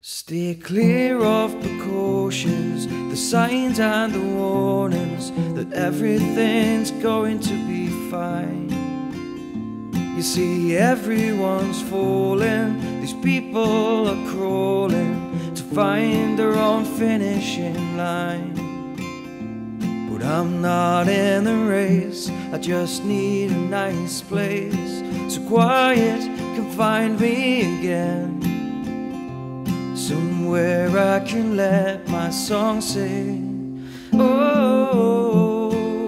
Stay clear of precautions, the signs and the warnings that everything's going to be fine. You see, everyone's falling, these people are crawling to find their own finishing line. But I'm not in the race, I just need a nice place so quiet can find me again. Somewhere I can let my song sing. Oh,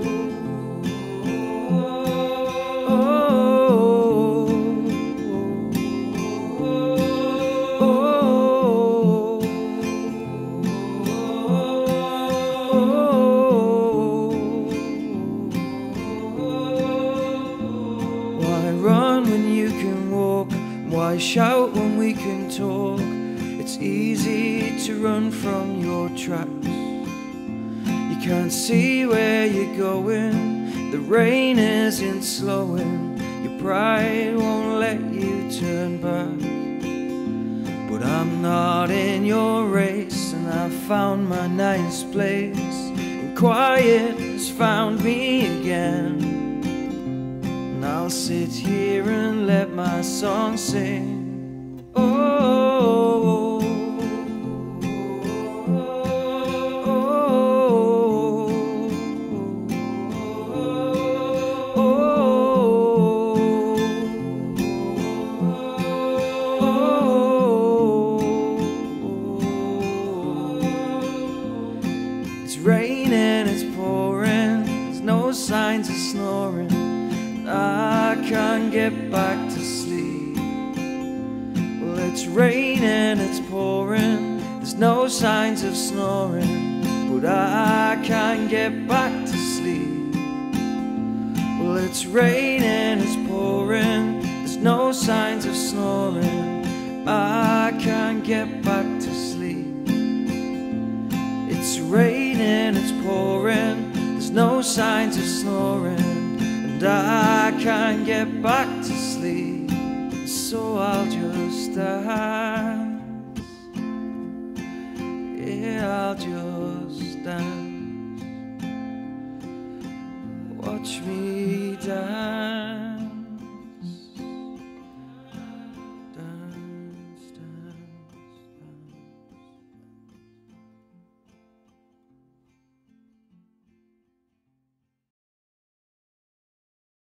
why run when you can walk? Why shout when we can talk? It's easy to run from your tracks. You can't see where you're going, the rain isn't slowing, your pride won't let you turn back. But I'm not in your race, and I found my nice place, and quiet has found me again. And I'll sit here and let my song sing. Oh, it's raining, it's pouring, there's no signs of snoring. I can't get back to sleep. Well, it's raining, it's pouring, there's no signs of snoring, but I can't get back to sleep. Well, it's raining, it's pouring, there's no signs of snoring, I can't get back to sleep. It's raining, it's pouring, there's no signs of snoring, and I can't get back to sleep. So I'll just die.